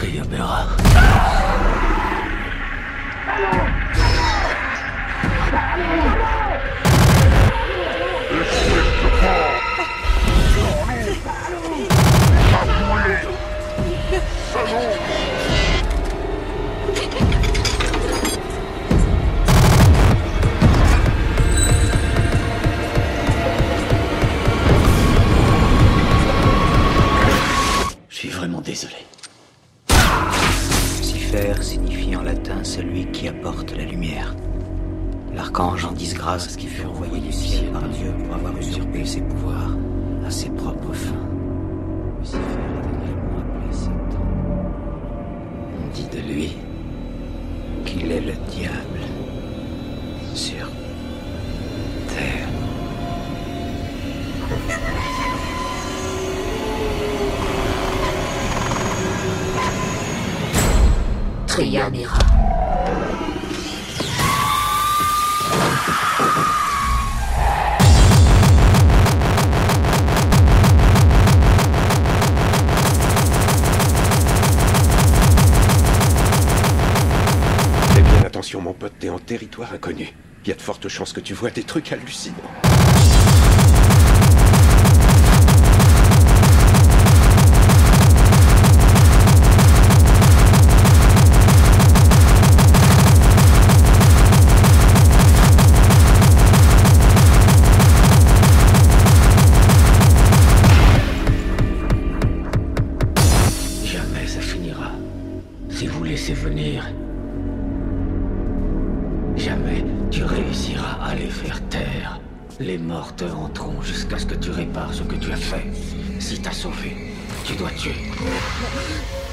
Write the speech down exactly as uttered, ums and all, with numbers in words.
Triamera. Je suis vraiment désolé. Lucifer signifie en latin celui qui apporte la lumière. L'archange en disgrâce qui fut envoyé du ciel par Dieu pour avoir usurpé ses pouvoirs à ses propres fins. Lucifer est également appelé Satan. On dit de lui qu'il est le diable sur terre. Triamera. Fais bien attention, mon pote, t'es en territoire inconnu. Il y a de fortes chances que tu vois des trucs hallucinants. Jamais ça finira. Si vous laissez venir, jamais tu réussiras à les faire taire. Les morts te hanteront jusqu'à ce que tu répares ce que tu as fait. Si t'as sauvé, tu dois tuer.